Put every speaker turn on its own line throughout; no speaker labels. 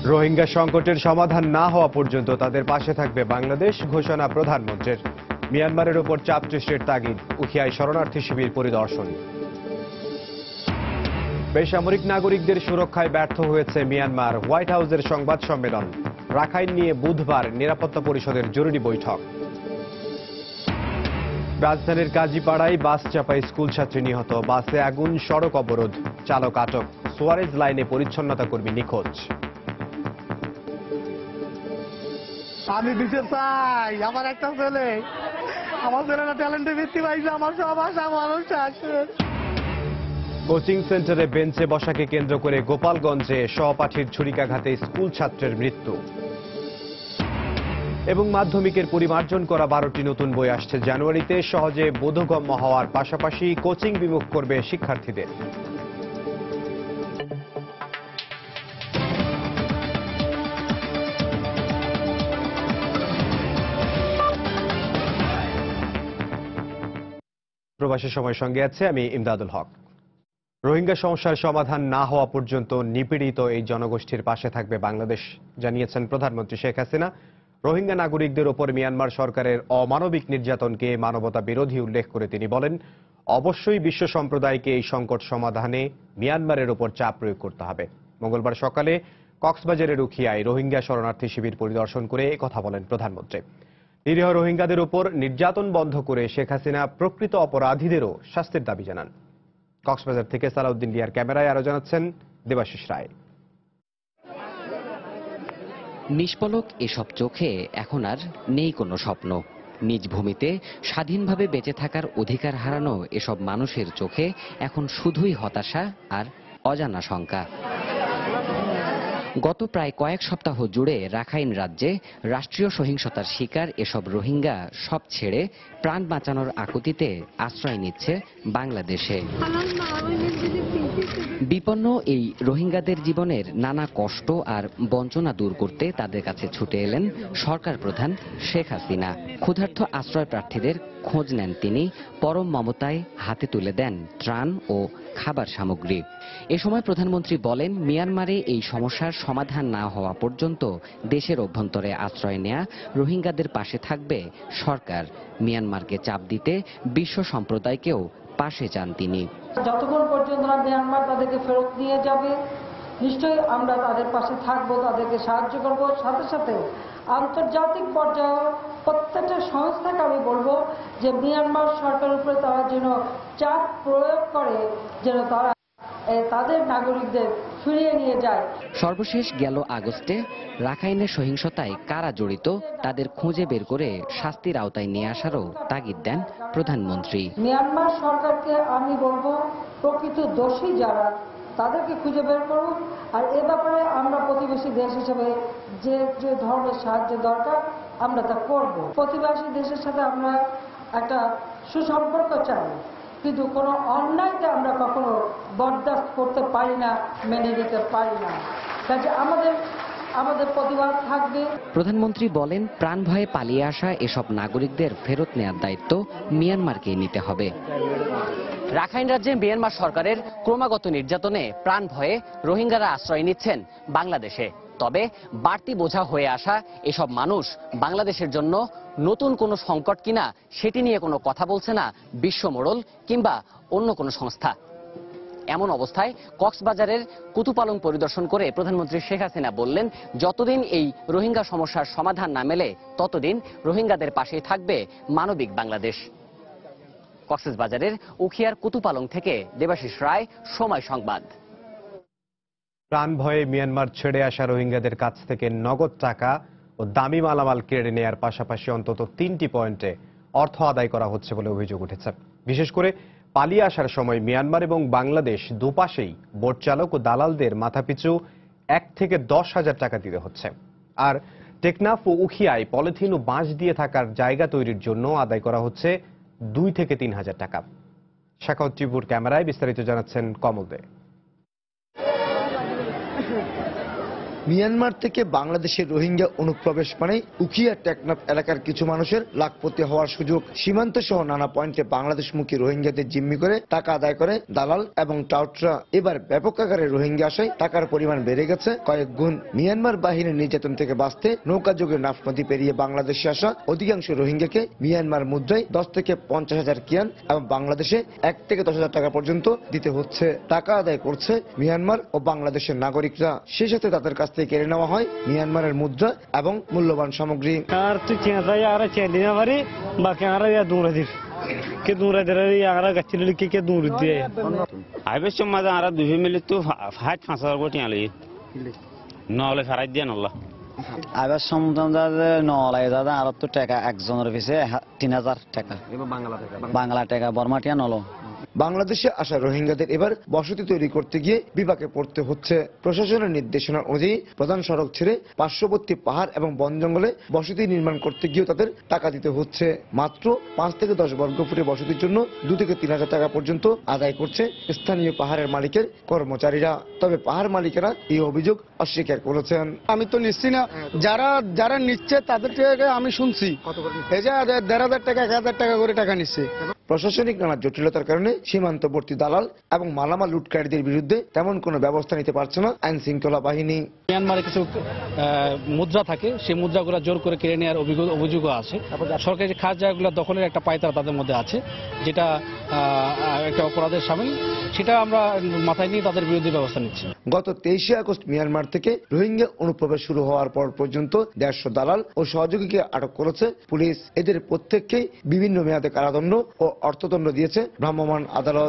রোহিঙ্গা সংকটের সমাধান না হওয়া পর্যন্ত তাদের পাশে থাকবে বাংলাদেশ, ঘোষণা প্রধানমন্ত্রীর। মিয়ানমারের উপর চাপ সৃষ্টির তাগিদ, উখিয়ায় শরণার্থী শিবির পরিদর্শন। বেসামরিক নাগরিকদের সুরক্ষায় ব্যর্থ হয়েছে মিয়ানমার, হোয়াইট হাউসের সংবাদ সম্মেলন। রাখাইন নিয়ে বুধবার নিরাপত্তা পরিষদের জরুরি বৈঠক। রাজধানীর কাজীপাড়ায় বাস চাপায় স্কুল ছাত্রী নিহত, বাসে আগুন, সড়ক অবরোধ, চালক আটক। সুয়ারেজ লাইনে পরিচ্ছন্নতা কর্মী নিখোঁজ।
আমি দিতে চাই আমার একটা ছেলে, আমার ছেলেরা ট্যালেন্টে বৃত্তি পাইছে, আমার সব আশা মানুষ আছে।
কোচিং সেন্টারে বেঞ্চে বসাকে কেন্দ্র করে গোপালগঞ্জে সহপাঠীর ছুরিকাঘাতে স্কুল ছাত্রের মৃত্যু। এবং মাধ্যমিকের পরিমার্জন করা 12টি নতুন বই আসছে জানুয়ারিতে, সহজে বোধগম্য হওয়ার পাশাপাশি কোচিং বিমুখ করবে শিক্ষার্থীদের। প্রবাসী সময়ের সঙ্গে আছে আমি ইমদাদুল হক। রোহিঙ্গা সমস্যার সমাধান না হওয়া পর্যন্ত নিপীড়িত এই জনগোষ্ঠীর পাশে থাকবে বাংলাদেশ, জানিয়েছেন প্রধানমন্ত্রী শেখ হাসিনা। রোহিঙ্গা নাগরিকদের ওপর মিয়ানমার সরকারের অমানবিক নির্যাতনকে মানবতা বিরোধী উল্লেখ করে তিনি বলেন, অবশ্যই বিশ্ব সম্প্রদায়কে এই সংকট সমাধানে মিয়ানমারের ওপর চাপ প্রয়োগ করতে হবে। মঙ্গলবার সকালে কক্সবাজারের উখিয়ায় রোহিঙ্গা শরণার্থী শিবির পরিদর্শন করে কথা বলেন প্রধানমন্ত্রী। নিরীহ রোহিঙ্গাদের উপর নির্যাতন বন্ধ করে শেখ হাসিনা প্রকৃত অপরাধীদেরও শাস্তির দাবি জানান। কক্সবাজার থেকে সালাউদ্দিন লিয়ার ক্যামেরায় আরো জানাচ্ছেন দেবাশিস রায়।
নিষ্পলক এসব চোখে এখন আর নেই কোনো স্বপ্ন। নিজ ভূমিতে স্বাধীনভাবে বেঁচে থাকার অধিকার হারানো এসব মানুষের চোখে এখন শুধুই হতাশা আর অজানা শঙ্কা। গত প্রায় কয়েক সপ্তাহ জুড়ে রাখাইন রাজ্যে রাষ্ট্রীয় সহিংসতার শিকার এসব রোহিঙ্গা সব ছেড়ে প্রাণ বাঁচানোর আকুতিতে আশ্রয় নিচ্ছে বাংলাদেশে। বিপন্ন এই রোহিঙ্গাদের জীবনের নানা কষ্ট আর বঞ্চনা দূর করতে তাদের কাছে ছুটে এলেন সরকার প্রধান শেখ হাসিনা। ক্ষুধার্ত আশ্রয় প্রার্থীদের খোঁজ নেন তিনি, পরম মমতায় হাতে তুলে দেন ত্রাণ ও খাবার সামগ্রী। এ সময় প্রধানমন্ত্রী বলেন, মিয়ানমারে এই সমস্যার সমাধান না হওয়া পর্যন্ত দেশের অভ্যন্তরে আশ্রয় নেয়া রোহিঙ্গাদের পাশে থাকবে সরকার। মিয়ানমারকে চাপ দিতে বিশ্ব সম্প্রদায়কেও পাশে চান তিনি।
যতক্ষণ পর্যন্ত মিয়ানমার তাদেরকে ফেরত নিয়ে যাবে, নিশ্চয়ই আমরা তাদের পাশে থাকবো, তাদেরকে সাহায্য করব। সাথে সাথে আন্তর্জাতিক পর্যায়ে প্রত্যেকটা সংস্থাকে আমি বলবো যে মিয়ানমার সরকারের উপরে তারা যেন চাপ প্রয়োগ করে, যেন তারা তাদের নাগরিকদের ফিরিয়ে নিয়ে যায়।
সর্বশেষ গেল আগস্টে রাখাইনের সহিংসতায় কারা জড়িত তাদের খুঁজে বের করে শাস্তির আওতায় নিয়ে আসারও তাগিদ দেন প্রধানমন্ত্রী।
মিয়ানমার সরকারকে আমি বলবো, প্রকৃত দোষী যারা তাদেরকে খুঁজে বের করুন। আর এ ব্যাপারে আমরা প্রতিবেশী দেশ হিসেবে যে যে ধরনের সাহায্য দরকার আমরা তা করব। প্রতিবেশী দেশের সাথে আমরা একটা সুসম্পর্ক চাই, কিন্তু কোনো অন্যায়কে আমরা কখনো বরদাস্ত করতে পারি না, মেনে নিতে পারি না। কাজে আমাদের প্রতিবাদ থাকবে।
প্রধানমন্ত্রী বলেন, প্রাণ ভয়ে পালিয়ে আসা এসব নাগরিকদের ফেরত নেওয়ার দায়িত্ব মিয়ানমারকে নিতে হবে। রাখাইন রাজ্যে মিয়ানমার সরকারের ক্রমাগত নির্যাতনে প্রাণ ভয়ে রোহিঙ্গারা আশ্রয় নিচ্ছেন বাংলাদেশে। তবে বাড়তি বোঝা হয়ে আসা এসব মানুষ বাংলাদেশের জন্য নতুন কোনো সংকট কিনা সেটি নিয়ে কোনো কথা বলছে না বিশ্ব মোড়ল কিংবা অন্য কোনো সংস্থা। এমন অবস্থায় কক্সবাজারের কুতুপালং পরিদর্শন করে প্রধানমন্ত্রী শেখ হাসিনা বললেন, যতদিন এই রোহিঙ্গা সমস্যার সমাধান না মেলে ততদিন রোহিঙ্গাদের পাশেই থাকবে মানবিক বাংলাদেশ। কক্সবাজারের উখিয়ার কুতুপালং থেকে দেবাশিস রায়, সময় সংবাদ।
প্রাণ ভয়ে মিয়ানমার ছেড়ে আসা রোহিঙ্গাদের কাছ থেকে নগদ টাকা ও দামি মালামাল কেড়ে নেয়ার পাশাপাশি অন্তত 3টি পয়েন্টে অর্থ আদায় করা হচ্ছে বলে অভিযোগ উঠেছে। বিশেষ করে পালিয়ে আসার সময় মিয়ানমার এবং বাংলাদেশ দুপাশেই বোট চালক ও দালালদের মাথাপিছু 1 থেকে 10,000 টাকা দিতে হচ্ছে। আর টেকনাফ ও উখিয়ায় পলিথিন ও বাঁশ দিয়ে থাকার জায়গা তৈরির জন্য আদায় করা হচ্ছে 2 থেকে 3,000 টাকা। শাখাউত টিপুর ক্যামেরায় বিস্তারিত জানাচ্ছেন কমল দে।
মিয়ানমার থেকে বাংলাদেশের রোহিঙ্গা অনুপ্রবেশ মানে উখিয়া টেকনাফ এলাকার কিছু মানুষের লাখপতি হওয়ার সুযোগ। সীমান্ত সহ নানা পয়েন্টে বাংলাদেশমুখী রোহিঙ্গাদের জিম্মি করে টাকা আদায় করে দালাল এবং টাউটরা। এবার ব্যাপক আকারে রোহিঙ্গা আসায় টাকার পরিমাণ বেড়ে গেছে কয়েক গুণ। মিয়ানমার বাহিনীর নির্যাতন থেকে বাঁচতে নৌকাযোগে নাফ নদী পেরিয়ে বাংলাদেশে আসা অধিকাংশ রোহিঙ্গাকে মিয়ানমার মুদ্রায় 10 থেকে 50,000 কিয়ান এবং বাংলাদেশে 1 থেকে 10,000 টাকা পর্যন্ত দিতে হচ্ছে। টাকা আদায় করছে মিয়ানমার ও বাংলাদেশের নাগরিকরা। সেই সাথে তাদের কাছ থেকে কেড়ে নেওয়া হয় মিয়ানমারের মুদ্রা এবং মূল্যবান সামগ্রী।
আবার সমুদ্রে নলাই দাদা আর তো টাকা একজনের পিছিয়ে 3,000 টাকা বাংলা টাকা বর্মাটিয়া নল।
বাংলাদেশে আসা রোহিঙ্গাদের এবার বসতি তৈরি করতে গিয়ে বিপাকে পড়তে হচ্ছে। প্রশাসনের নির্দেশনা অনুযায়ী প্রধান সড়ক ছেড়ে পার্শ্ববর্তী পাহাড় এবং বন জঙ্গলে বসতি নির্মাণ করতে গিয়েও তাদের টাকা দিতে হচ্ছে। মাত্র 5 থেকে 10 বর্গফুটের বসতির জন্য 2 থেকে 3,000 টাকা পর্যন্ত আদায় করছে স্থানীয় পাহাড়ের মালিকের কর্মচারীরা। তবে পাহাড় মালিকেরা এই অভিযোগ অস্বীকার করেছেন।
আমি তো নিচ্ছি না, যারা নিচ্ছে তাদের থেকে আমি শুনছি এই যে 1,500 টাকা 1,000 টাকা করে টাকা নিচ্ছে।
প্রশাসনিক নানা জটিলতার কারণে সীমান্তবর্তী দালাল এবং মালামাল লুটকারীদের বিরুদ্ধে তেমন কোনো ব্যবস্থা নিতে পারছে না আইন শৃঙ্খলা বাহিনী।
মিয়ানমারে কিছু মুদ্রা থাকে, সেই মুদ্রাগুলো জোর করে কেড়ে নেওয়ার অভিযোগও আছে। সরকারি খাস জায়গাগুলো দখলের একটা পায়তারা তাদের মধ্যে আছে, যেটা একটা অপরাধের সামিল। সেটা আমরা মাথায় নিয়ে তাদের বিরুদ্ধে ব্যবস্থা নিচ্ছি।
গত 23 আগস্ট মিয়ানমার থেকে রোহিঙ্গা অনুপ্রবেশ শুরু হওয়ার পর পর্যন্ত 150 দালাল ও সহযোগীকে আটক করেছে পুলিশ। এদের প্রত্যেককেই বিভিন্ন মেয়াদে কারাদণ্ড ও অর্থদণ্ড দিয়েছে ভ্রাম্যমাণ আদালত।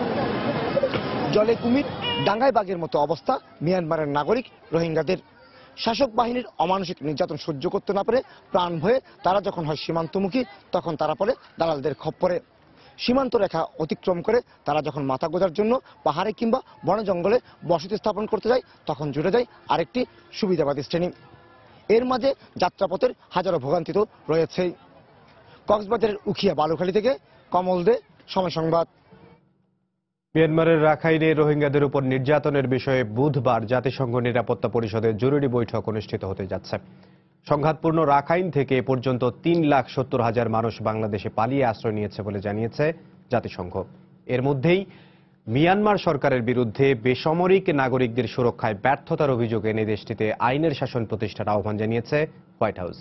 জলে কুমির ডাঙ্গায় বাঘের মতো অবস্থা মিয়ানমারের নাগরিক রোহিঙ্গাদের। শাসক বাহিনীর অমানসিক নির্যাতন সহ্য করতে না পারে প্রাণ ভয়ে তারা যখন হয় সীমান্তমুখী, তখন তারা পড়ে দালালদের খপ্পরে। সীমান্ত রেখা অতিক্রম করে তারা যখন মাথা গোঁজার জন্য পাহাড়ে কিংবা বনে জঙ্গলে বসতি স্থাপন করতে যায়, তখন জুড়ে যায় আরেকটি সুবিধাবাদী শ্রেণী। এর মাঝে যাত্রাপথের হাজারো ভোগান্তি তো রয়েছেই। কক্সবাজারের উখিয়া বালুখালী থেকে কমল দে, সময় সংবাদ।
মিয়ানমারের রাখাইনে রোহিঙ্গাদের উপর নির্যাতনের বিষয়ে বুধবার জাতিসংঘ নিরাপত্তা পরিষদের জরুরি বৈঠক অনুষ্ঠিত হতে যাচ্ছে। সংঘাতপূর্ণ রাখাইন থেকে এ পর্যন্ত 3,70,000 মানুষ বাংলাদেশে পালিয়ে আশ্রয় নিয়েছে বলে জানিয়েছে জাতিসংঘ। এর মধ্যেই মিয়ানমার সরকারের বিরুদ্ধে বেসামরিক নাগরিকদের সুরক্ষায় ব্যর্থতার অভিযোগ এনে দেশটিতে আইনের শাসন প্রতিষ্ঠার আহ্বান জানিয়েছে হোয়াইট হাউস।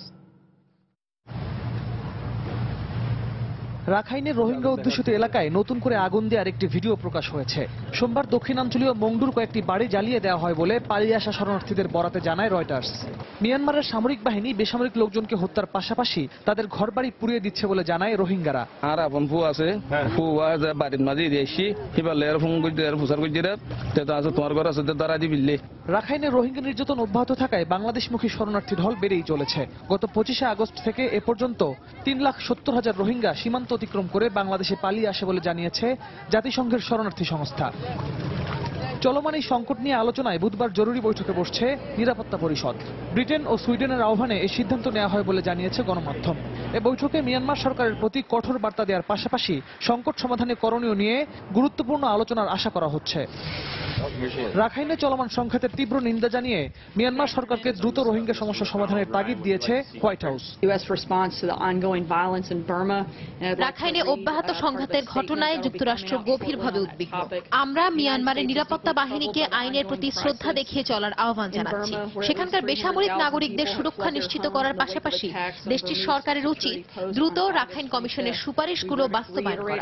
রাখাইনের রোহিঙ্গা অধ্যুষিত এলাকায় নতুন করে আগুন দেওয়ার একটি ভিডিও প্রকাশ হয়েছে। সোমবার দক্ষিণাঞ্চলীয় মংডুর কয়েকটি বাড়ি জ্বালিয়ে দেওয়া হয় বলে পালিয়ে আসা শরণার্থীদের বরাতে জানায় রয়টার্স। মিয়ানমারের সামরিক বাহিনী বেসামরিক লোকজনকে হত্যার পাশাপাশি তাদের ঘরবাড়ি পুড়িয়ে দিচ্ছে বলে জানায় রোহিঙ্গারা।
আর আপন ফু আছে, ফু আছে বাড়ির মাঝে দিয়েছি, এবার লেয়ার ফোন করতে ফুসার করতে তো আছে তোমার ঘর আছে তারা দিবিল্লে।
রাখাইনের রোহিঙ্গা নির্যাতন অব্যাহত থাকায় বাংলাদেশমুখী শরণার্থী ঢল বেড়েই চলেছে। গত 25 আগস্ট থেকে এ পর্যন্ত 3,70,000 রোহিঙ্গা সীমান্ত অতিক্রম করে বাংলাদেশে পালিয়ে আসে বলে জানিয়েছে জাতিসংঘের শরণার্থী সংস্থা। চলমান এই সংকট নিয়ে আলোচনায় বুধবার জরুরি বৈঠকে বসছে নিরাপত্তা পরিষদ। ব্রিটেন ও সুইডেনের আহ্বানে এই সিদ্ধান্ত নেওয়া হয় বলে জানিয়েছে গণমাধ্যম। এ বৈঠকে মিয়ানমার সরকারের প্রতি কঠোর বার্তা দেওয়ার পাশাপাশি সংকট সমাধানে করণীয় নিয়ে গুরুত্বপূর্ণ আলোচনার আশা করা হচ্ছে। রাখাইনে চলমান সংঘাতের তীব্র নিন্দা জানিয়ে মিয়ানমার সরকারকে দ্রুত রোহিঙ্গা সমস্যা সমাধানের তাগিদ দিয়েছে হোয়াইট হাউস।
রাখাইনে অব্যাহত সংঘাতের ঘটনায় যুক্তরাষ্ট্র গভীরভাবে উদ্বিগ্ন। আমরা মিয়ানমারের নিরাপত্তা বাহিনীকে আইনের প্রতি শ্রদ্ধা দেখিয়ে চলার আহ্বান জানাচ্ছি। সেখানকার বেসামরিক নাগরিকদের সুরক্ষা নিশ্চিত করার পাশাপাশি দেশটির সরকারের উচিত দ্রুত রাখাইন কমিশনের সুপারিশগুলো বাস্তবায়ন করা।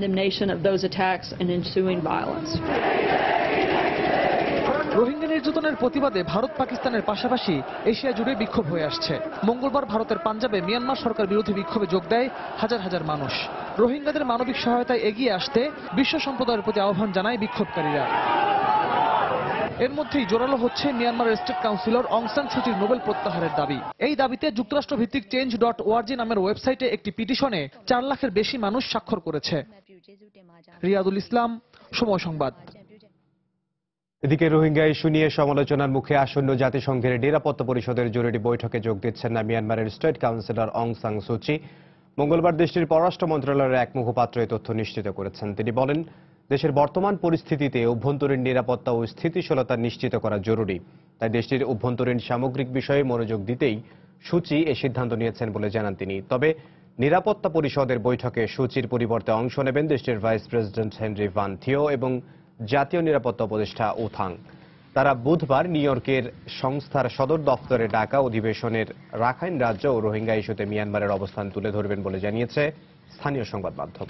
রোহিঙ্গা নির্যাতনের প্রতিবাদে ভারত পাকিস্তানের পাশাপাশি এশিয়া জুড়ে বিক্ষোভ হয়ে আসছে। মঙ্গলবার ভারতের পাঞ্জাবে মিয়ানমার সরকার বিরোধী বিক্ষোভে যোগ দেয় হাজার হাজার মানুষ। রোহিঙ্গাদের মানবিক সহায়তায় এগিয়ে আসতে বিশ্ব সম্প্রদায়ের প্রতি আহ্বান জানায় বিক্ষোভকারীরা। এর মধ্যেই জোরালো হচ্ছে মিয়ানমারের স্টেট কাউন্সিলর অং সান সুচির নোবেল প্রত্যাহারের দাবি। এই দাবিতে যুক্তরাষ্ট্র ভিত্তিক change.org নামের ওয়েবসাইটে একটি পিটিশনে 4 লাখের বেশি মানুষ স্বাক্ষর করেছে। রিয়াদুল ইসলাম, সময় সংবাদ।
এদিকে রোহিঙ্গা ইস্যু নিয়ে সমালোচনার মুখে আসন্ন জাতিসংঘের নিরাপত্তা পরিষদের জরুরি বৈঠকে যোগ দিচ্ছেন না মিয়ানমারের স্টেট কাউন্সিলর অং সান সুচি। মঙ্গলবার দেশটির পররাষ্ট্র মন্ত্রণালয়ের এক মুখপাত্র এই তথ্য নিশ্চিত করেছেন। তিনি বলেন, দেশের বর্তমান পরিস্থিতিতে অভ্যন্তরীণ নিরাপত্তা ও স্থিতিশীলতা নিশ্চিত করা জরুরি। তাই দেশটির অভ্যন্তরীণ সামগ্রিক বিষয়ে মনোযোগ দিতেই সূচি এ সিদ্ধান্ত নিয়েছেন বলে জানান তিনি। তবে নিরাপত্তা পরিষদের বৈঠকে সূচির পরিবর্তে অংশ নেবেন দেশটির vice president Henry Van Thio এবং জাতীয় নিরাপত্তা উপদেষ্টা উথাং। তারা বুধবার নিউ ইয়র্কের সংস্থার সদর দফতরে ডাকা অধিবেশনের রাখাইন রাজ্য ও রোহিঙ্গা ইস্যুতে মিয়ানমারের অবস্থান তুলে ধরবেন বলে জানিয়েছে স্থানীয় সংবাদ মাধ্যম।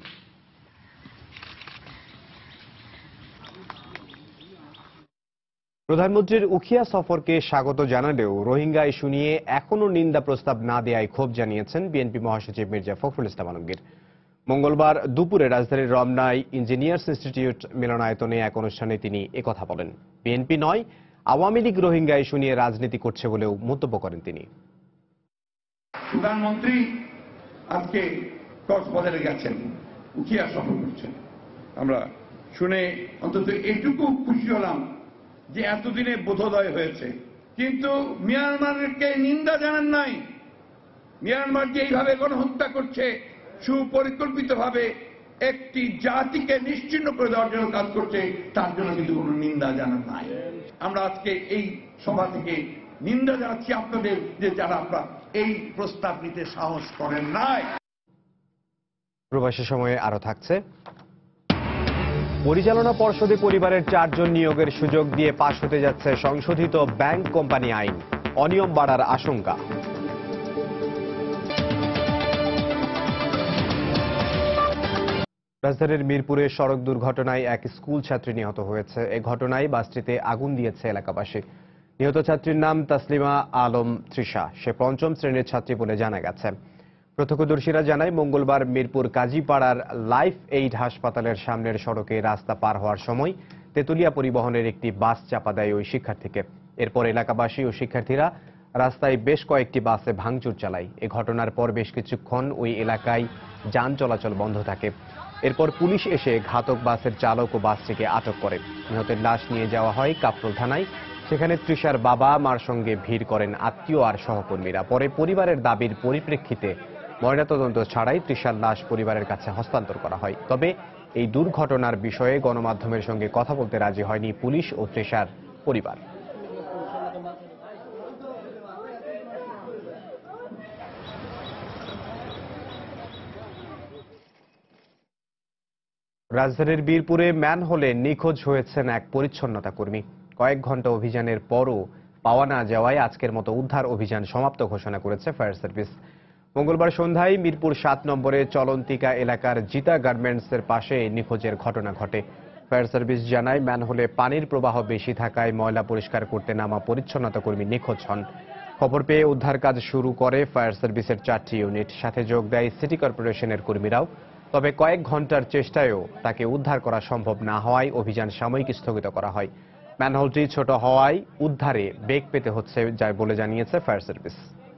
প্রধানমন্ত্রীর উখিয়া সফরকে স্বাগত জানালেও রোহিঙ্গা ইস্যু নিয়ে এখনও নিন্দা প্রস্তাব না দেওয়ায় ক্ষোভ জানিয়েছেন বিএনপি মহাসচিব মির্জা ফখরুল ইসলাম আলমগীর। মঙ্গলবার দুপুরে রাজধানীর রমনায় ইঞ্জিনিয়ার্স ইনস্টিটিউট মিলনায়তনে এক অনুষ্ঠানে তিনি একথা বলেন। বিএনপি নয়, আওয়ামী লীগ রোহিঙ্গা ইস্যু নিয়ে রাজনীতি করছে বলেও মন্তব্য করেন তিনি।
প্রধানমন্ত্রী আজকে কক্সবাজারে গেছেন, উখিয়া সফর করছেন, আমরা শুনে অন্তত এটুকু খুশি হলাম যে এতদিনে বোধোদয় হয়েছে। কিন্তু মিয়ানমারকে নিন্দা জানান নাই। মিয়ানমার যে এইভাবে গণহত্যা করছে, সুপরিকল্পিতভাবে একটি জাতিকে নিশ্চিহ্ন করে দেওয়ার জন্য কাজ করছে, তার জন্য কিন্তু কোনো নিন্দা জানান নাই। আমরা আজকে এই সভা থেকে নিন্দা জানাচ্ছি আপনাদের যে যারা আপনারা এই প্রস্তাব নিতে সাহস করেন নাই।
প্রবাসী সময়ে আরো থাকছে, পরিচালনা পর্ষদে পরিবারের 4 জন নিয়োগের সুযোগ দিয়ে পাশ হতে যাচ্ছে সংশোধিত ব্যাংক কোম্পানি আইন, অনিয়ম বাড়ার আশঙ্কা। রাজধানীর মিরপুরে সড়ক দুর্ঘটনায় এক স্কুল ছাত্রী নিহত হয়েছে। এ ঘটনায় বাসটিতে আগুন দিয়েছে এলাকাবাসী। নিহত ছাত্রীর নাম তাসলিমা আলম তৃষা। সে 5ম শ্রেণীর ছাত্রী বলে জানা গেছে। প্রত্যক্ষদর্শীরা জানায়, মঙ্গলবার মিরপুর কাজীপাড়ার লাইফ এইড হাসপাতালের সামনের সড়কে রাস্তা পার হওয়ার সময় তেতুলিয়া পরিবহনের একটি বাস চাপা দেয় ওই শিক্ষার্থীকে। এরপর এলাকাবাসী ও শিক্ষার্থীরা রাস্তায় বেশ কয়েকটি বাসে ভাঙচুর চালায়। এ ঘটনার পর বেশ কিছুক্ষণ ওই এলাকায় যান চলাচল বন্ধ থাকে। এরপর পুলিশ এসে ঘাতক বাসের চালক ও বাসটিকে আটক করে। নিহতের লাশ নিয়ে যাওয়া হয় কাপ্রুল থানায়। সেখানে তৃষার বাবা মার সঙ্গে ভিড় করেন আত্মীয় আর সহকর্মীরা। পরে পরিবারের দাবির পরিপ্রেক্ষিতে ময়নাতদন্ত ছাড়াই তৃষার লাশ পরিবারের কাছে হস্তান্তর করা হয়। তবে এই দুর্ঘটনার বিষয়ে গণমাধ্যমের সঙ্গে কথা বলতে রাজি হয়নি পুলিশ ও তৃষার পরিবার। রাজধানীর বীরপুরে ম্যানহোলে নিখোঁজ হয়েছেন এক পরিচ্ছন্নতা কর্মী। কয়েক ঘন্টা অভিযানের পরও পাওয়া না যাওয়ায় আজকের মতো উদ্ধার অভিযান সমাপ্ত ঘোষণা করেছে ফায়ার সার্ভিস। মঙ্গলবার সন্ধ্যায় মিরপুর 7 নম্বরে চলন্তিকা এলাকার জিতা গার্মেন্টসের পাশে নিখোঁজের ঘটনা ঘটে। ফায়ার সার্ভিস জানায়, ম্যানহোলে পানির প্রবাহ বেশি থাকায় ময়লা পরিষ্কার করতে নামা পরিচ্ছন্নতা কর্মী নিখোঁজ হন। খবর পেয়ে উদ্ধার কাজ শুরু করে ফায়ার সার্ভিসের 4টি ইউনিট। সাথে যোগ দেয় সিটি কর্পোরেশনের কর্মীরাও। তবে কয়েক ঘন্টার চেষ্টায়ও তাকে উদ্ধার করা সম্ভব না হওয়ায় অভিযান সাময়িক স্থগিত করা হয়। ম্যানহোলটি ছোট হওয়ায় উদ্ধারে বেগ পেতে হচ্ছে বলে জানিয়েছে ফায়ার সার্ভিস।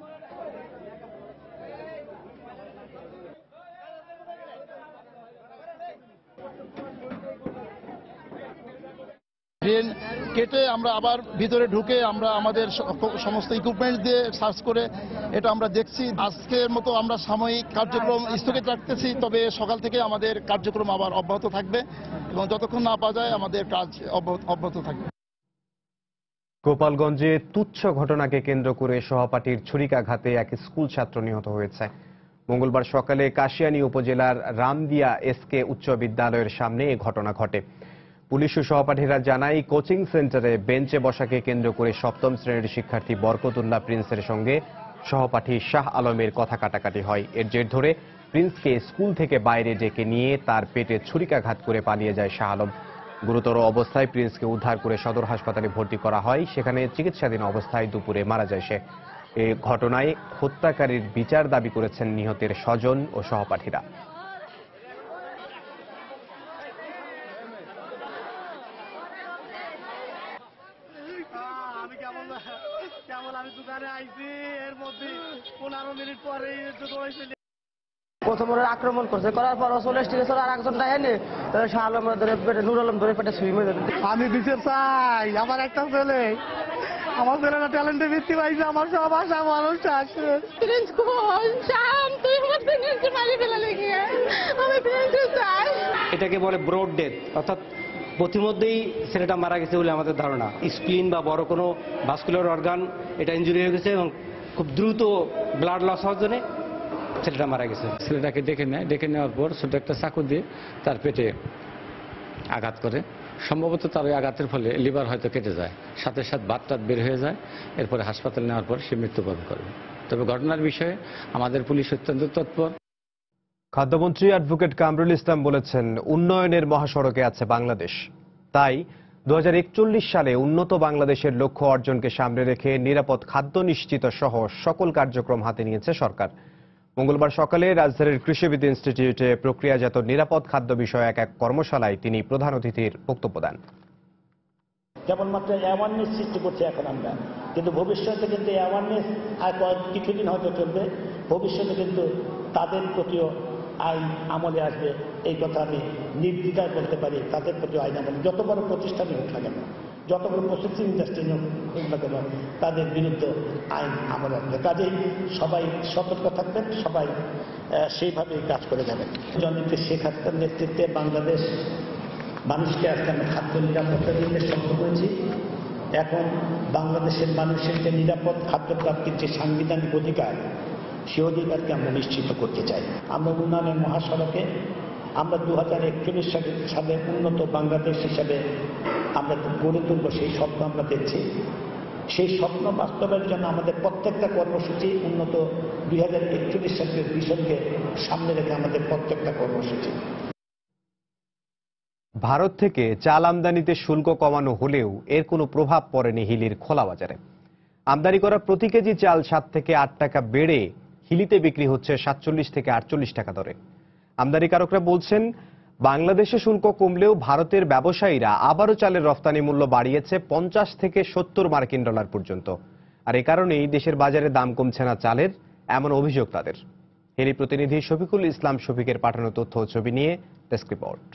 ড্রেন কেটে আমরা আবার ভিতরে ঢুকে আমরা আমাদের সমস্ত ইকুইপমেন্ট দিয়ে সার্চ করে এটা আমরা দেখছি। আজকের মতো আমরা সাময়িক কার্যক্রম স্থগিত রাখতেছি, তবে সকাল থেকে আমাদের কার্যক্রম আবার অব্যাহত থাকবে এবং যতক্ষণ না পাওয়া যায় আমাদের কাজ অব্যাহত থাকবে।
গোপালগঞ্জে তুচ্ছ ঘটনাকে কেন্দ্র করে সহপাঠীর ছুরিকাঘাতে এক স্কুল ছাত্র নিহত হয়েছে। মঙ্গলবার সকালে কাশিয়ানী উপজেলার রামদিয়া এসকে উচ্চ বিদ্যালয়ের সামনে এ ঘটনা ঘটে। পুলিশ ও সহপাঠীরা জানায়, কোচিং সেন্টারে বেঞ্চে বসাকে কেন্দ্র করে 7ম শ্রেণীর শিক্ষার্থী বরকতুল্লাহ প্রিন্সের সঙ্গে সহপাঠী শাহ আলমের কথা কাটাকাটি হয়। এর জের ধরে প্রিন্সকে স্কুল থেকে বাইরে ডেকে নিয়ে তার পেটে ছুরিকাঘাত করে পালিয়ে যায় শাহ আলম। গুরুতর অবস্থায় প্রিন্সকে উদ্ধার করে সদর হাসপাতালে ভর্তি করা হয়। সেখানে চিকিৎসাধীন অবস্থায় দুপুরে মারা যায় সে। এই ঘটনায় হত্যাকারীর বিচার দাবি করেছেন নিহতের স্বজন ও সহপাঠীরা।
আমি দোকানে আইছি, এর মধ্যে 15 মিনিট পরে
প্রথম আক্রমণ করছে, করার পর 40 থেকে আর একজন এনে শাহ আলম ধরে পেটে, নুর আলম ধরে পেটে ছুঁই মেরে।
আমি বিচার চাই, আমার একটা ছেলে, আমার ছেলেরা ট্যালেন্টে বৃত্তি পাইছে, আমার সব আশা মানুষ আছে।
এটাকে বলে ব্রড ডেথ, অর্থাৎ প্রতিমধ্যেই ছেলেটা মারা গেছে বলে আমাদের ধারণা। স্প্লিন বা বড় কোনো ভাস্কুলার অর্গান এটা ইনজুরি হয়ে গেছে এবং খুব দ্রুত ব্লাড লস হওয়ার জন্য ছেলেটা মারা গেছে। ছেলেটাকে ডেকে নেওয়ার পর ছোট একটা চাকু দিয়ে তার পেটে আঘাত করে। সম্ভবত তার ওই আঘাতের ফলে লিভার হয়তো কেটে যায়, সাথে সাথে বাতটাত বের হয়ে যায়। এরপরে হাসপাতালে নেওয়ার পর সে মৃত্যুবরণ করে। তবে ঘটনার বিষয়ে আমাদের পুলিশ অত্যন্ত তৎপর।
খাদ্যমন্ত্রী অ্যাডভোকেট কামরুল ইসলাম বলেছেন, উন্নয়নের মহাসড়কে আছে বাংলাদেশ। তাই 2041 সালে উন্নত বাংলাদেশের লক্ষ্য অর্জনকে সামনে রেখে নিরাপদ খাদ্য নিশ্চিত সহ সকল কার্যক্রম হাতে নিয়েছে সরকার। মঙ্গলবার সকালে রাজধানীর কৃষিবিদ ইনস্টিটিউটে প্রক্রিয়াজাত নিরাপদ খাদ্য বিষয়ক এক কর্মশালায় তিনি প্রধান অতিথির বক্তব্য দেন।
কেবলমাত্র অ্যাওয়ারনেস সৃষ্টি করছি এখন আমরা, কিন্তু ভবিষ্যতে কিন্তু অ্যাওয়ারনেস আর কিছুদিন হয়তো চলবে। ভবিষ্যতে কিন্তু তাদের প্রতিও আইন আমলে আসবে, এই কথা আমি নির্দ্বিধায় বলতে পারি। তাদের প্রতি আইন আমলে যত বড় প্রতিষ্ঠানই হোক না কেন, যত বড় প্রসেসিং ইন্ডাস্ট্রি হোক না কেন, তাদের বিরুদ্ধে আইন আমলে আসবে। কাজেই সবাই সতর্ক থাকবেন, সবাই সেইভাবেই কাজ করে যাবেন। জননেত্রী শেখ হাসিনার নেতৃত্বে বাংলাদেশ মানুষকে আজকে আমরা খাদ্য নিরাপত্তা দিতে সক্ষম হয়েছি। এখন বাংলাদেশের মানুষের যে নিরাপদ খাদ্য প্রাপ্তির যে সাংবিধানিক অধিকার, সে অধিকারকে আমরা নিশ্চিত করতে চাই। আমরা উন্নয়নের মহাসড়কে আমরা 2041 সালে উন্নত বাংলাদেশ হিসাবে আমরা গড়ে তুলব, সেই স্বপ্ন আমরা দেখছি। সেই স্বপ্ন বাস্তবায়নের জন্য আমাদের প্রত্যেকটা কর্মসূচি উন্নত 2041 সালের ভিশনকে সামনে রেখে আমাদের প্রত্যেকটা কর্মসূচি।
ভারত থেকে চাল আমদানিতে শুল্ক কমানো হলেও এর কোনো প্রভাব পড়েনি হিলির খোলা বাজারে। আমদানি করা প্রতি কেজি চাল 7 থেকে 8 টাকা বেড়ে হিলিতে বিক্রি হচ্ছে 47 থেকে 48 টাকা দরে। আমদানিকারকরা বলছেন, বাংলাদেশে শুল্ক কমলেও ভারতের ব্যবসায়ীরা আবারও চালের রফতানি মূল্য বাড়িয়েছে 50 থেকে 70 মার্কিন ডলার পর্যন্ত। আর এ কারণেই দেশের বাজারে দাম কমছে না চালের, এমন অভিযোগ তাদের। হিলি প্রতিনিধি শফিকুল ইসলাম শফিকের পাঠানো তথ্য ও ছবি নিয়ে ডেস্ক রিপোর্ট।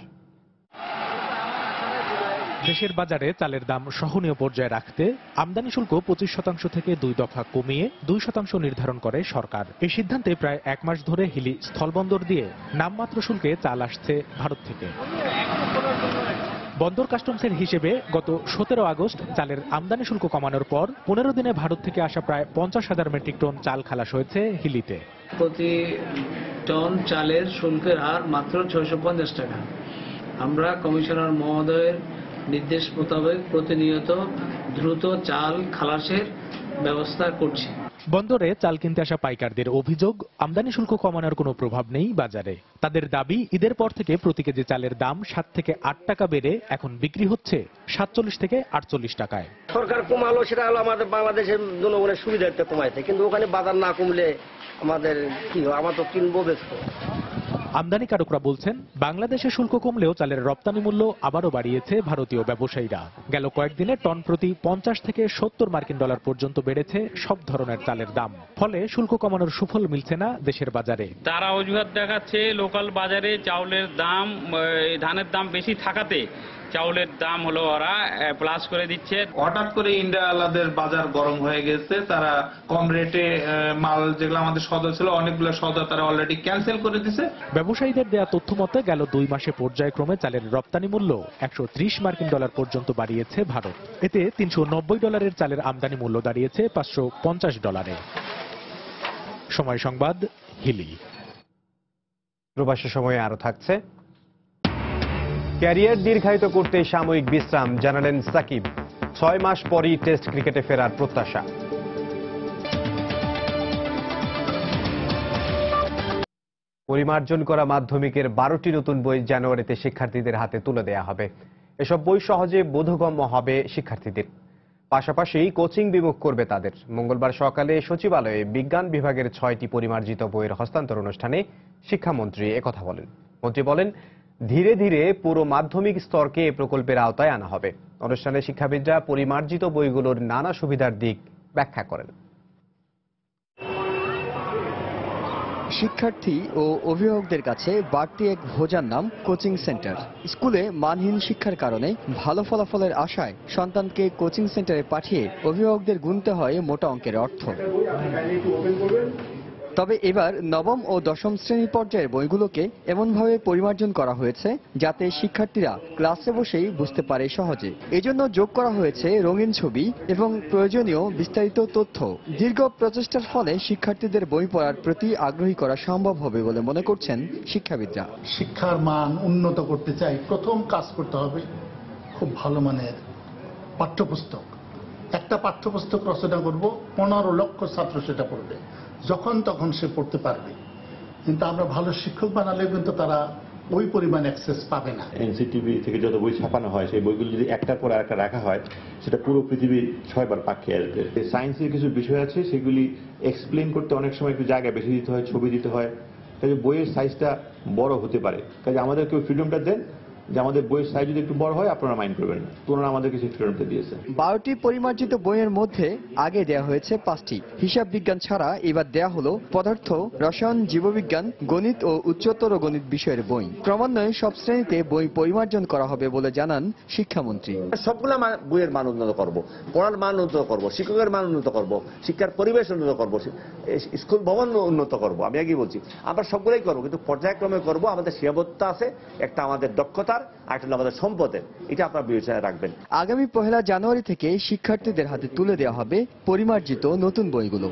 দেশের বাজারে চালের দাম সহনীয় পর্যায়ে রাখতে আমদানি শুল্ক 25% থেকে 2 দফা কমিয়ে 2% নির্ধারণ করে সরকার। এই সিদ্ধান্তে প্রায় 1 মাস ধরে হিলি স্থলবন্দর দিয়ে নামমাত্র শুল্কে চাল আসছে ভারত থেকে। বন্দর কাস্টমসের হিসেবে গত 17 আগস্ট চালের আমদানি শুল্ক কমানোর পর 15 দিনে ভারত থেকে আসা প্রায় 50,000 মেট্রিক টন চাল খালাস হয়েছে হিলিতে।
প্রতি টন চালের শুল্কের হার মাত্র 650 টাকা। আমরা কমিশনার মহোদয়ের নির্দেশ মোতাবেক প্রতিনিয়ত দ্রুত চাল খালাসের ব্যবস্থা করছি।
বন্দরে চাল কিনতে আসা পাইকারদের অভিযোগ, আমদানি শুল্ক কমানোর কোনো প্রভাব নেই বাজারে। তাদের দাবি, ঈদের পর থেকে প্রতি কেজি চালের দাম 7 থেকে 8 টাকা বেড়ে এখন বিক্রি হচ্ছে 47 থেকে 48 টাকায়।
সরকার কমালো, সেটা হলো আমাদের বাংলাদেশের জনগণের সুবিধার্থে কমাইছে, কিন্তু ওখানে বাজার না কমলে আমাদের কি হবে? আমরা তো কিনবো বেচবো।
আমদানিকারকরা বলছেন, বাংলাদেশে শুল্ক কমলেও চালের রপ্তানি মূল্য আবারও বাড়িয়েছে ভারতীয় ব্যবসায়ীরা। গেল কয়েকদিনে টন প্রতি 50 থেকে 70 মার্কিন ডলার পর্যন্ত বেড়েছে সব ধরনের চালের দাম। ফলে শুল্ক কমানোর সুফল মিলছে না দেশের বাজারে।
তারা অজুহাত দেখাচ্ছে লোকাল বাজারে চাউলের দাম, ধানের দাম বেশি থাকাতে চাউলের দাম হলো ওরা প্লাস করে দিচ্ছে।
হঠাৎ করে ইন্ডিয়াওয়ালাদের বাজার গরম হয়ে গেছে, তারা কম রেটে মাল যেগুলো আমাদের সদা ছিল অনেকগুলো সদা তারা অলরেডি ক্যান্সেল করে দিছে।
ব্যবসায়ীদের দেয়া তথ্য মতে গেল 2 মাসে পর্যায়ক্রমে চালের রপ্তানি মূল্য 130 মার্কিন ডলার পর্যন্ত বাড়িয়েছে ভারত। এতে 390 ডলারের চালের আমদানি মূল্য দাঁড়িয়েছে 550 ডলারে। সময় সংবাদ, হিলি।
প্রবাসী সময়ে আরো থাকছে, ক্যারিয়ার দীর্ঘায়িত করতে সাময়িক বিশ্রাম জানালেন সাকিব। 6 মাস পরই টেস্ট ক্রিকেটে ফেরার প্রত্যাশা। পরিমার্জন করা মাধ্যমিকের 12টি নতুন বই জানুয়ারিতে শিক্ষার্থীদের হাতে তুলে দেয়া হবে। এসব বই সহজে বোধগম্য হবে শিক্ষার্থীদের, পাশাপাশি কোচিং বিমুখ করবে তাদের। মঙ্গলবার সকালে সচিবালয়ে বিজ্ঞান বিভাগের 6টি পরিমার্জিত বইয়ের হস্তান্তর অনুষ্ঠানে শিক্ষামন্ত্রী একথা বলেন। মন্ত্রী বলেন, ধীরে ধীরে পুরো মাধ্যমিক স্তরকে এ প্রকল্পের আওতায় আনা হবে। অনুষ্ঠানে শিক্ষাবিদরা পরিমার্জিত বইগুলোর নানা সুবিধার দিক ব্যাখ্যা করেন।
শিক্ষার্থী ও অভিভাবকদের কাছে বাড়তি এক ভোজার নাম কোচিং সেন্টার। স্কুলে মানহীন শিক্ষার কারণে ভালো ফলাফলের আশায় সন্তানকে কোচিং সেন্টারে পাঠিয়ে অভিভাবকদের গুনতে হয় মোটা অঙ্কের অর্থ। তবে এবার নবম ও দশম শ্রেণী পর্যায়ের বইগুলোকে এমনভাবে পরিমার্জন করা হয়েছে যাতে শিক্ষার্থীরা ক্লাসে বসেই বুঝতে পারে সহজে। এজন্য যোগ করা হয়েছে রঙিন ছবি এবং প্রয়োজনীয় বিস্তারিত তথ্য। দীর্ঘ প্রচেষ্টার ফলে শিক্ষার্থীদের বই পড়ার প্রতি আগ্রহী করা সম্ভব হবে বলে মনে করছেন শিক্ষাবিদরা।
শিক্ষার মান উন্নত করতে চাই, প্রথম কাজ করতে হবে খুব ভালো মানের পাঠ্যপুস্তক। একটা পাঠ্যপুস্তক রচনা করব, 15 লক্ষ ছাত্র সেটা পড়বে, যখন তখন সে পড়তে পারবে। কিন্তু আমরা ভালো শিক্ষক বানালে কিন্তু তারা ওই পরিমাণ অ্যাক্সেস পাবে না।
এনসিটিভি থেকে যত বই ছাপানো হয় সেই বইগুলো যদি একটার পর একটা রাখা হয় সেটা পুরো পৃথিবীর 6 বার পাক খেয়ে আসবে। সায়েন্সের কিছু বিষয় আছে সেগুলি এক্সপ্লেন করতে অনেক সময় একটু জায়গা বেশি দিতে হয়, ছবি দিতে হয়, কাজে বইয়ের সাইজটা বড় হতে পারে। কাজে আমাদেরকে ওই ফ্রিডমটা দেন যে আমাদের বইয়ের সাইজ যদি একটু বড় হয় আপনারা মাইন্ড করবেন না। তোমরা আমাদেরকে সেই ফ্রিডমটা দিয়েছে।
12টি পরিমার্জিত বইয়ের মধ্যে আগে দেয়া হয়েছে 5টি। হিসাব বিজ্ঞান ছাড়া এবার দেয়া হলো পদার্থ, রসায়ন, জীববিজ্ঞান, গণিত ও উচ্চতর গণিত বিষয়ের বই। ক্রমান্বয়ে সব শ্রেণীতে বই পরিমার্জন করা হবে বলে জানান শিক্ষামন্ত্রী।
সবগুলা বইয়ের মান উন্নত করব, পড়ার মান উন্নত করব, শিক্ষকের মান উন্নত করব, শিক্ষার পরিবেশ উন্নত করব, স্কুল ভবন উন্নত করব। আমি আগে বলছি আমরা সবগুলোই করবো, কিন্তু পর্যায়ক্রমে করব। আমাদের সীমাবদ্ধতা আছে, একটা আমাদের দক্ষতার, আরেকটা আমাদের সম্পদের, এটা আপনারা বিবেচনায় রাখবেন।
আগামী 1 জানুয়ারি থেকে শিক্ষার্থীদের হাতে তুলে দেওয়া হবে পরিমার্জিত নতুন বইগুলো।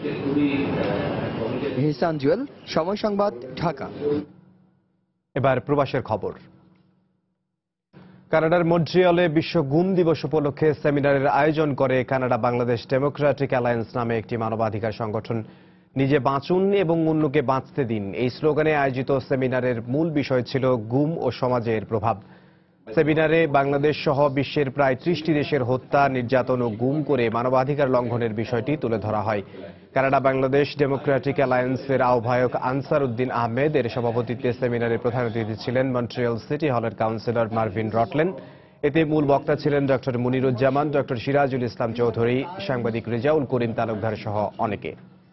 হিসান জুয়েল, সময় সংবাদ, ঢাকা।
এবার প্রবাসের খবর। কানাডার মন্ট্রিয়লে বিশ্ব গুম দিবস উপলক্ষে সেমিনারের আয়োজন করে কানাডা বাংলাদেশ ডেমোক্রেটিক অ্যালায়েন্স নামে একটি মানবাধিকার সংগঠন। নিজে বাঁচুন এবং অন্যকে বাঁচতে দিন, এই স্লোগানে আয়োজিত সেমিনারের মূল বিষয় ছিল গুম ও সমাজের প্রভাব। সেমিনারে বাংলাদেশ সহ বিশ্বের প্রায় 30টি দেশের হত্যা, নির্যাতন ও গুম করে মানবাধিকার লঙ্ঘনের বিষয়টি তুলে ধরা হয়। কানাডা বাংলাদেশ ডেমোক্রেটিক অ্যালায়েন্সের আহ্বায়ক আনসার উদ্দিন আহমেদ এর সভাপতিত্বে সেমিনারে প্রধান অতিথি ছিলেন মন্ট্রিয়ল সিটি হলের কাউন্সিলর মার্ভিন রটলেন। এতে মূল বক্তা ছিলেন ডক্টর মুনিরুজ্জামান, ডক্টর সিরাজুল ইসলাম চৌধুরী, সাংবাদিক রেজাউল করিম তালুকদার সহ অনেকে।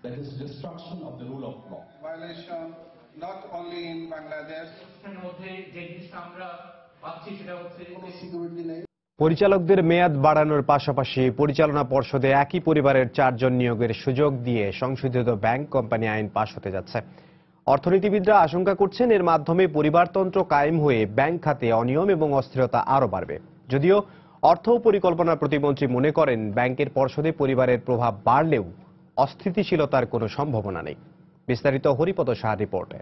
পরিচালকদের মেয়াদ বাড়ানোর পাশাপাশি পরিচালনা পর্ষদে একই পরিবারের 4 জন নিয়োগের সুযোগ দিয়ে সংশোধিত ব্যাংক কোম্পানি আইন পাশ হতে যাচ্ছে। অর্থনীতিবিদরা আশঙ্কা করছেন এর মাধ্যমে পরিবারতন্ত্র কায়েম হয়ে ব্যাংক খাতে অনিয়ম এবং অস্থিরতা আরও বাড়বে। যদিও অর্থ ও পরিকল্পনা প্রতিমন্ত্রী মনে করেন ব্যাংকের পর্ষদে পরিবারের প্রভাব বাড়লেও অস্থিতিশীলতার কোনো সম্ভাবনা নেই। বিস্তারিত হরিপদ সাহা রিপোর্টে।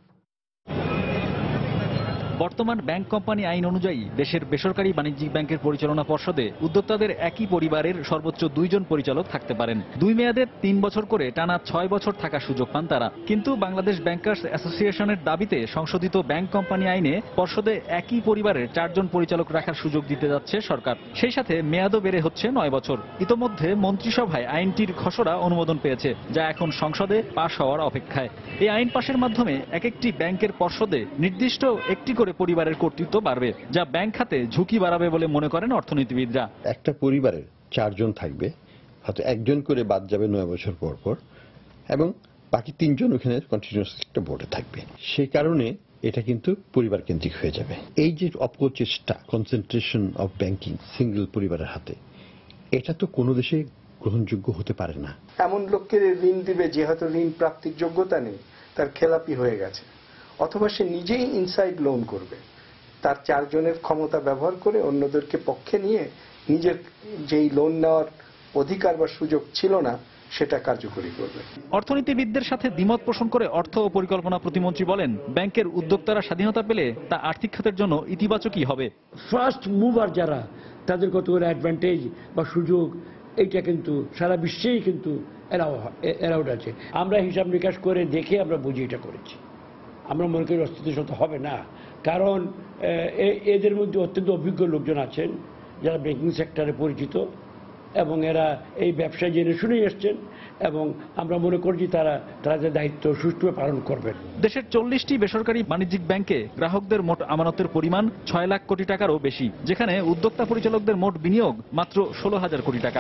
বর্তমান ব্যাংক কোম্পানি আইন অনুযায়ী দেশের বেসরকারি বাণিজ্যিক ব্যাংকের পরিচালনা পর্ষদে উদ্যোক্তাদের একই পরিবারের সর্বোচ্চ 2 জন পরিচালক থাকতে পারেন। 2 মেয়াদে 3 বছর করে টানা 6 বছর থাকার সুযোগ পান তারা। কিন্তু বাংলাদেশ ব্যাংকার্স অ্যাসোসিয়েশনের দাবিতে সংশোধিত ব্যাংক কোম্পানি আইনে পর্ষদে একই পরিবারের 4 জন পরিচালক রাখার সুযোগ দিতে যাচ্ছে সরকার। সেই সাথে মেয়াদও বেড়ে হচ্ছে 9 বছর। ইতোমধ্যে মন্ত্রিসভায় আইনটির খসড়া অনুমোদন পেয়েছে, যা এখন সংসদে পাশ হওয়ার অপেক্ষায়। এই আইন পাশের মাধ্যমে এক একটি ব্যাংকের পর্ষদে নির্দিষ্ট একটি করে পরিবারের কর্তৃত্ব বাড়বে, যা ব্যাংক খাতে ঝুঁকি বাড়াবে বলে মনে করেন অর্থনীতিবিদরা।
একটা পরিবারের 4 জন থাকবে, হয়তো 1 জন করে বাদ যাবে 9 বছর পর পর, এবং বাকি 3 জন ওখানে কন্টিনিউয়াস একটা বোর্ডে থাকবে। সেই কারণে এটা কিন্তু পরিবার কেন্দ্রিক হয়ে যাবে। এই যে অপচেষ্টা, কনসেন্ট্রেশন অফ ব্যাংকিং সিঙ্গেল পরিবারের হাতে, এটা তো কোনো দেশে গ্রহণযোগ্য হতে পারে না।
এমন লোককে ঋণ দিবে যে হয়তো ঋণ প্রাপ্তির যোগ্যতা নেই, তার খেলাপি হয়ে গেছে, অথবা সে নিজেই ইনসাইড লোন করবে, তার 4 জনের ক্ষমতা ব্যবহার করে অন্যদেরকে পক্ষে নিয়ে নিজের যেই লোন নেওয়ার অধিকার বা সুযোগ ছিল না সেটা কার্যকরী করবে।
অর্থনীতিবিদদের সাথে দ্বিমত পোষণ করে অর্থ ও পরিকল্পনা প্রতিমন্ত্রী বলেন, ব্যাংকের উদ্যোক্তারা স্বাধীনতা পেলে তা আর্থিক খাতের জন্য ইতিবাচকই হবে।
ফার্স্ট মুভার যারা, তাদের কত করে অ্যাডভান্টেজ বা সুযোগ, এইটা কিন্তু সারা বিশ্বেই কিন্তু অ্যালাউড আছে। আমরা হিসাব নিকাশ করে দেখে আমরা বুঝি এটা করেছি। আমরা মনে করি অস্থিতিশীলতা হবে না, কারণ এদের মধ্যে অত্যন্ত অভিজ্ঞ লোকজন আছেন যারা ব্যাংকিং সেক্টরে পরিচিত, এবং এরা এই ব্যবসায় জেনে শুনেই এসছেন, এবং আমরা মনে করছি তারা তাদের দায়িত্ব সুষ্ঠুভাবে পালন করবেন।
দেশের 40টি বেসরকারি বাণিজ্যিক ব্যাংকে গ্রাহকদের মোট আমানতের পরিমাণ 6 লাখ কোটি টাকারও বেশি, যেখানে উদ্যোক্তা পরিচালকদের মোট বিনিয়োগ মাত্র 16,000 কোটি টাকা।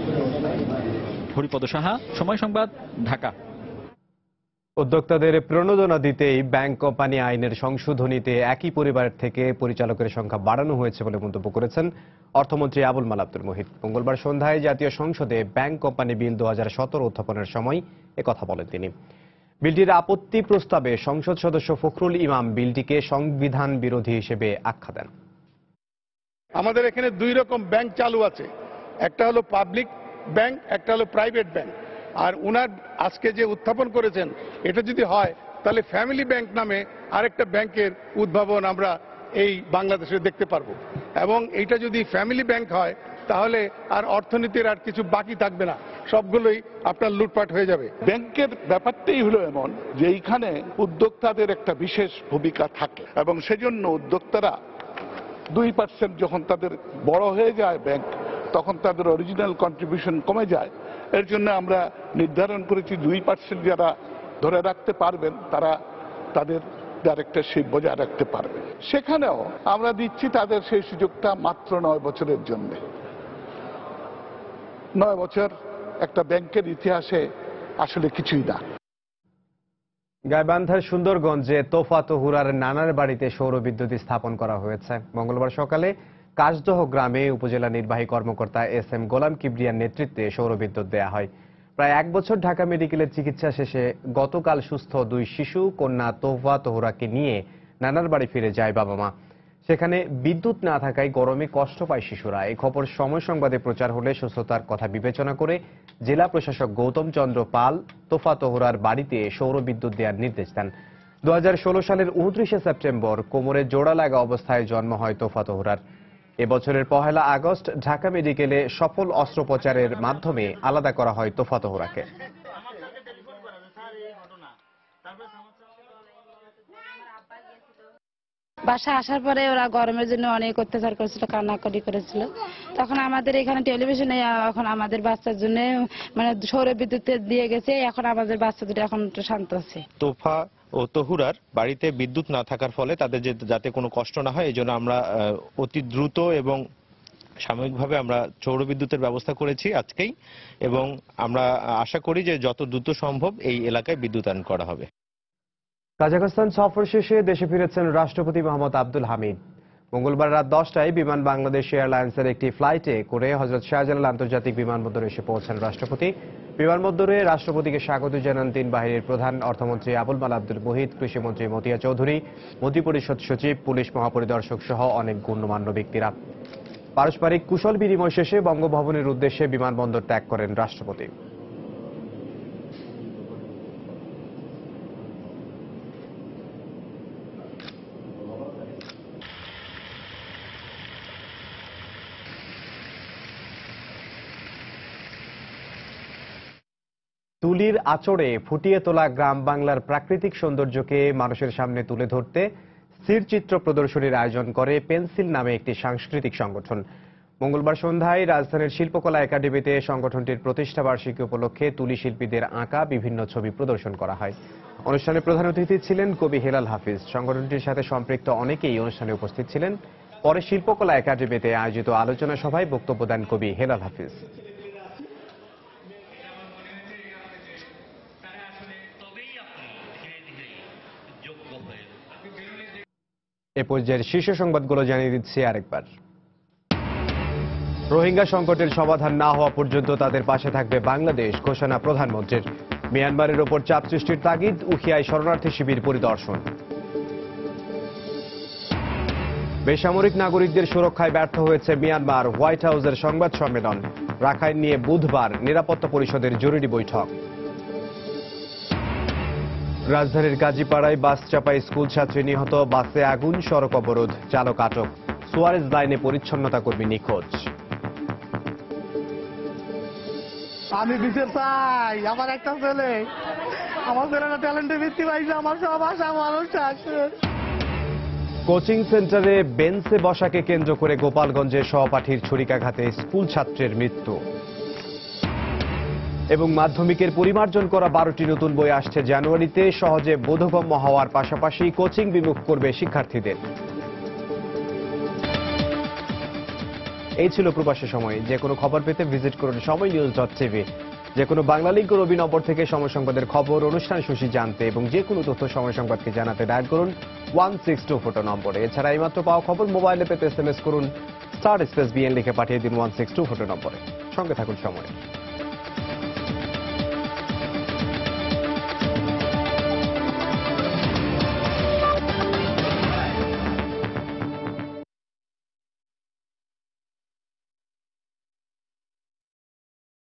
হরিপদ সাহা, সময় সংবাদ, ঢাকা।
উদ্যোক্তাদের প্রণোদনা দিতেই ব্যাংক কোম্পানি আইনের সংশোধনীতে একই পরিবারের থেকে পরিচালকের সংখ্যা বাড়ানো হয়েছে বলে মন্তব্য করেছেন অর্থমন্ত্রী আবুল মাল আব্দুল মুহিত। মঙ্গলবার সন্ধ্যায় জাতীয় সংসদে ব্যাংক কোম্পানি বিল 2017 উত্থাপনের সময় একথা বলেন তিনি। বিলটির আপত্তি প্রস্তাবে সংসদ সদস্য ফখরুল ইমাম বিলটিকে সংবিধান বিরোধী হিসেবে আখ্যা দেন।
আমাদের এখানে দুই রকম ব্যাংক চালু আছে, একটা হলো পাবলিক ব্যাংক, একটা হলো প্রাইভেট ব্যাংক। আর উনার আজকে যে উত্থাপন করেছেন এটা যদি হয় তাহলে ফ্যামিলি ব্যাংক নামে আরেকটা ব্যাংকের উদ্ভাবন আমরা এই বাংলাদেশে দেখতে পারবো। এবং এইটা যদি ফ্যামিলি ব্যাংক হয় তাহলে আর অর্থনীতির আর কিছু বাকি থাকবে না, সবগুলোই আপনার লুটপাট হয়ে যাবে। ব্যাংকের ব্যাপারটাই হলো এমন যে এইখানে উদ্যোক্তাদের একটা বিশেষ ভূমিকা থাকে এবং সেজন্য উদ্যোক্তারা 2% যখন তাদের বড় হয়ে যায় ব্যাংক, তখন তাদের অরিজিনাল কন্ট্রিবিউশন কমে যায়। এর জন্য আমরা নির্ধারণ করেছি 2% যারা ধরে রাখতে পারবেন তারা তাদের ডাইরেক্টরশিপ বজায় রাখতে পারবে। সেখানেও আমরা দিচ্ছি তাদের সেই সুযোগটা মাত্র 9 বছরের জন্য। 9 বছর একটা ব্যাংকের ইতিহাসে আসলে কিছুই না।
গাইবান্ধার সুন্দরগঞ্জে তোফা তহুরার নানার বাড়িতে সৌর বিদ্যুৎ স্থাপন করা হয়েছে। মঙ্গলবার সকালে কাশদহ গ্রামে উপজেলা নির্বাহী কর্মকর্তা SM গোলাম কিবরিয়ার নেতৃত্বে সৌর বিদ্যুৎ দেয়া হয়। প্রায় 1 বছর ঢাকা মেডিকেলের চিকিৎসা শেষে গতকাল সুস্থ 2 শিশু কন্যা তোফা তহুরাকে নিয়ে নানার বাড়ি ফিরে যায় বাবা মা। সেখানে বিদ্যুৎ না থাকায় গরমে কষ্ট পায় শিশুরা। এই খবর সময় সংবাদে প্রচার হলে সুস্থতার কথা বিবেচনা করে জেলা প্রশাসক গৌতম চন্দ্র পাল তোফা তহুরার বাড়িতে সৌর বিদ্যুৎ দেওয়ার নির্দেশ দেন। 2016 সালের 29শে সেপ্টেম্বর কোমরে জোড়া লাগা অবস্থায় জন্ম হয় তোফা তহুরার। এবছরের 1 আগস্ট ঢাকা মেডিকেলে সফল অস্ত্রোপচারের মাধ্যমে আলাদা করা হয় তোফা তহুরাকে।
বাসা আসার পরে ওরা গরমের জন্য অনেক অত্যাচার করেছিল, কান্নাকাটি করেছিল। তখন আমাদের এখানে টেলিভিশনে এখন আমাদের বাচ্চার জন্য মানে সৌর বিদ্যুৎ দিয়ে গেছে, এখন আমাদের বাচ্চা দুটো এখন একটু শান্ত আছে।
তোফা ও তহুরার বাড়িতে বিদ্যুৎ না থাকার ফলে তাদের যাতে কোনো কষ্ট না হয় এই জন্য আমরা অতি দ্রুত এবং সাময়িকভাবে আমরা সৌর বিদ্যুতের ব্যবস্থা করেছি আজকেই, এবং আমরা আশা করি যে যত দ্রুত সম্ভব এই এলাকায় বিদ্যুতায়ন করা হবে।
কাজাখস্তান সফর শেষে দেশে ফিরেছেন রাষ্ট্রপতি মোহাম্মদ আব্দুল হামিদ। মঙ্গলবার রাত 10টায় বিমান বাংলাদেশ এয়ারলাইন্সের একটি ফ্লাইটে করে হযরত শাহজালাল আন্তর্জাতিক বিমানবন্দরে এসে পৌঁছান রাষ্ট্রপতি। বিমানবন্দরে রাষ্ট্রপতিকে স্বাগত জানান 3 বাহিনীর প্রধান, অর্থমন্ত্রী আবুল মাল আব্দুল মুহিত, কৃষিমন্ত্রী মতিয়া চৌধুরী, মন্ত্রিপরিষদ সচিব, পুলিশ মহাপরিদর্শক সহ অনেক গণ্যমান্য ব্যক্তিরা। পারস্পরিক কুশল বিনিময় শেষে বঙ্গভবনের উদ্দেশ্যে বিমানবন্দর ত্যাগ করেন রাষ্ট্রপতি। তুলির আঁচড়ে ফুটিয়ে তোলা গ্রাম বাংলার প্রাকৃতিক সৌন্দর্যকে মানুষের সামনে তুলে ধরতে স্থিরচিত্র প্রদর্শনীর আয়োজন করে পেন্সিল নামে একটি সাংস্কৃতিক সংগঠন। মঙ্গলবার সন্ধ্যায় রাজধানীর শিল্পকলা একাডেমিতে সংগঠনটির প্রতিষ্ঠা বার্ষিকী উপলক্ষে তুলি শিল্পীদের আঁকা বিভিন্ন ছবি প্রদর্শন করা হয়। অনুষ্ঠানে প্রধান অতিথি ছিলেন কবি হেলাল হাফিজ। সংগঠনটির সাথে সম্পৃক্ত অনেকেই অনুষ্ঠানে উপস্থিত ছিলেন। পরে শিল্পকলা একাডেমিতে আয়োজিত আলোচনা সভায় বক্তব্য দেন কবি হেলাল হাফিজ। এ পর্যায়ের শীর্ষ সংবাদগুলো জানিয়ে দিচ্ছি আরেকবার। রোহিঙ্গা সংকটের সমাধান না হওয়া পর্যন্ত তাদের পাশে থাকবে বাংলাদেশ, ঘোষণা প্রধানমন্ত্রীর। মিয়ানমারের ওপর চাপ সৃষ্টির তাগিদ, উখিয়ায় শরণার্থী শিবির পরিদর্শন। বেসামরিক নাগরিকদের সুরক্ষায় ব্যর্থ হয়েছে মিয়ানমার, হোয়াইট হাউসের সংবাদ সম্মেলন। রাখাইন নিয়ে বুধবার নিরাপত্তা পরিষদের জরুরি বৈঠক। রাজধানীর গাজীপাড়ায় বাস চাপায় স্কুল ছাত্রী নিহত, বাসে আগুন, সড়ক অবরোধ, চালক আটক। সুয়ারেজ লাইনে পরিচ্ছন্নতা কর্মী নিখোঁজ।
আমি বিচার চাই, আমার একটা ছেলে, আমার ছেলেটা ট্যালেন্টে বৃত্তি পাইছে, আমার সব আশা মানুষ আছে।
কোচিং সেন্টারে বেঞ্চে বসাকে কেন্দ্র করে গোপালগঞ্জে সহপাঠীর ছুরিকাঘাতে স্কুল ছাত্রের মৃত্যু। এবং মাধ্যমিকের পরিমার্জন করা 12টি নতুন বই আসছে জানুয়ারিতে, সহজে বোধগম্য হওয়ার পাশাপাশি কোচিং বিমুখ করবে শিক্ষার্থীদের। এই ছিল প্রবাসী সময়। যে কোনো খবর পেতে ভিজিট করুন সময়নিউজ.tv। যে কোনো বাংলা লিঙ্ক রবি নম্বর থেকে সময় সংবাদের খবর, অনুষ্ঠান সূচি জানতে এবং যে কোনো তথ্য সময় সংবাদকে জানাতে ডায়াল করুন 1624 নম্বরে। এছাড়া এইমাত্র পাওয়া খবর মোবাইলে পেতে SMS করুন *BN লিখে পাঠিয়ে দিন 1624 নম্বরে। সঙ্গে থাকুন সময়।